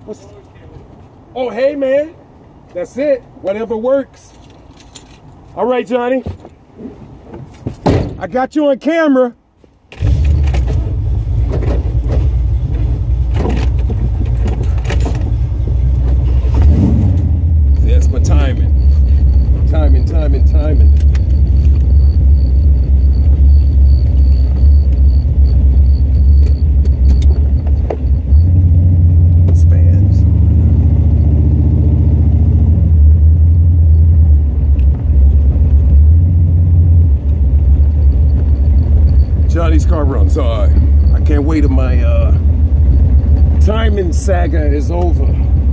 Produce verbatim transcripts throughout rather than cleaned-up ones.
What's... Oh, hey, man. That's it. Whatever works. All right, Johnny. I got you on camera. See, that's my timing. Timing, timing, timing. Johnny's car runs. Uh, I can't wait till my uh, timing saga is over.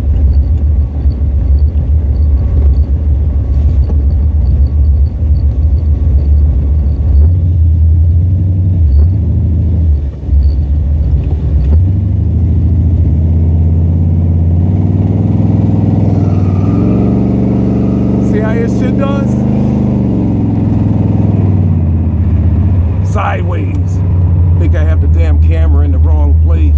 See how this shit does? Sideways. Think I have the damn camera in the wrong place.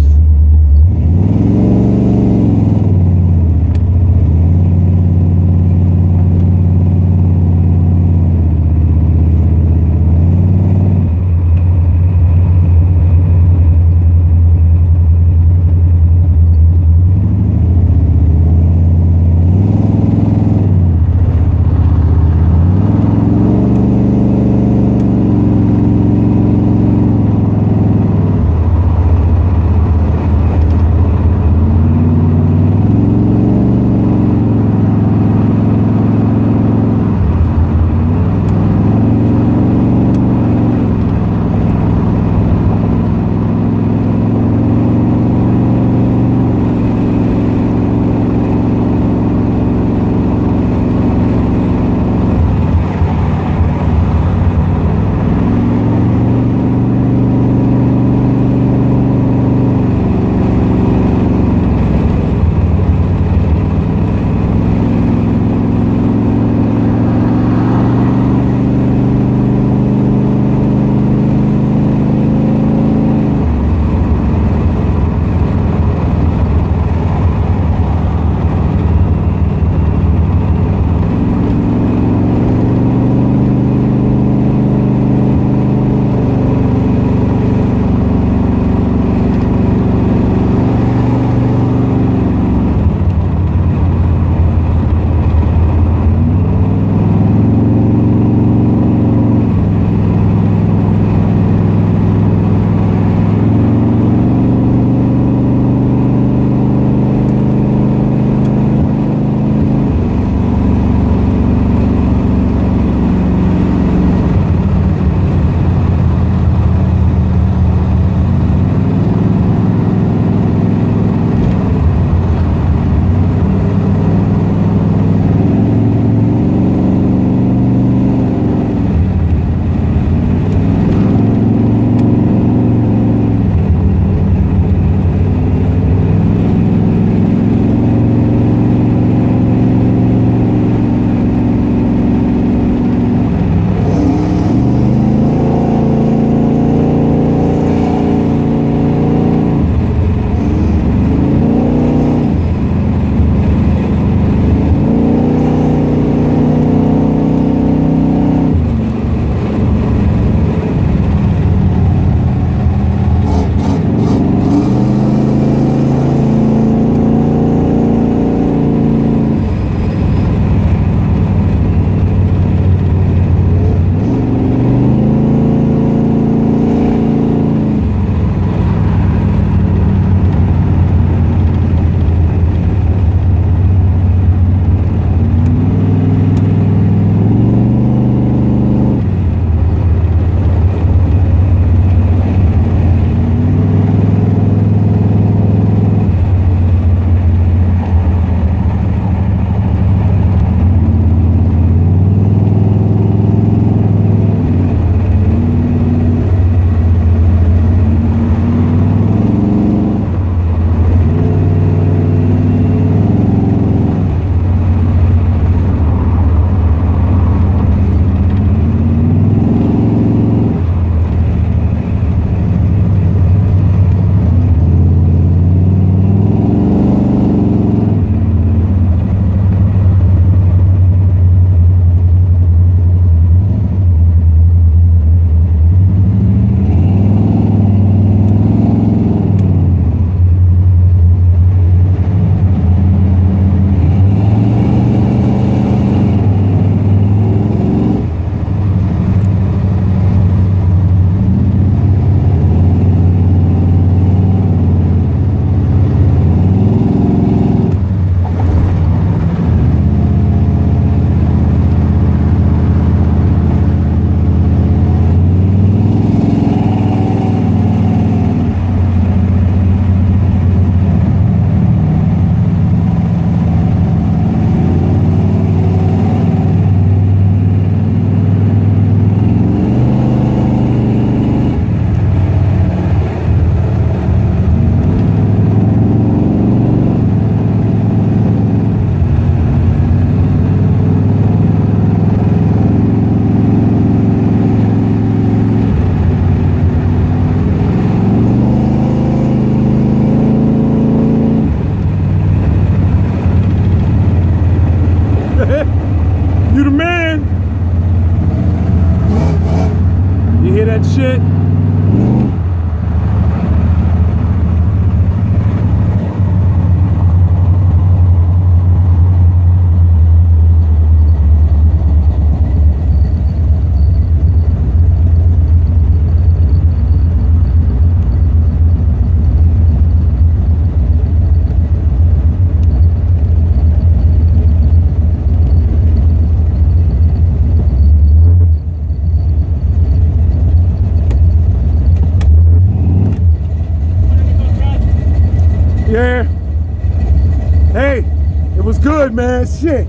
Yeah. Hey, it was good, man. Shit.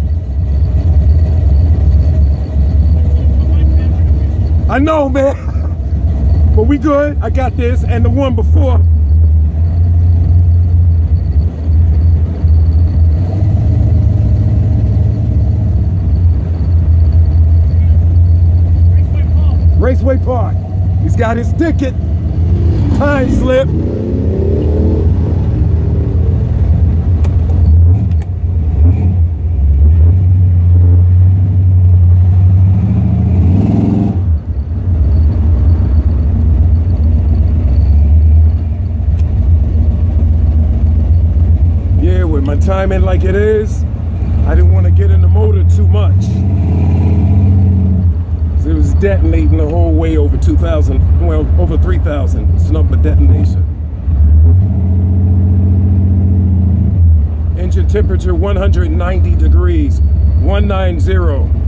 I know, man. But we good. I got this. And the one before. Raceway Park. He's got his ticket. Time slip. Yeah, with my timing like it is, I didn't want to get in the motor too much. It was detonating the whole way over two thousand, well, over three thousand. It's not but detonation. Engine temperature one hundred ninety degrees, one ninety.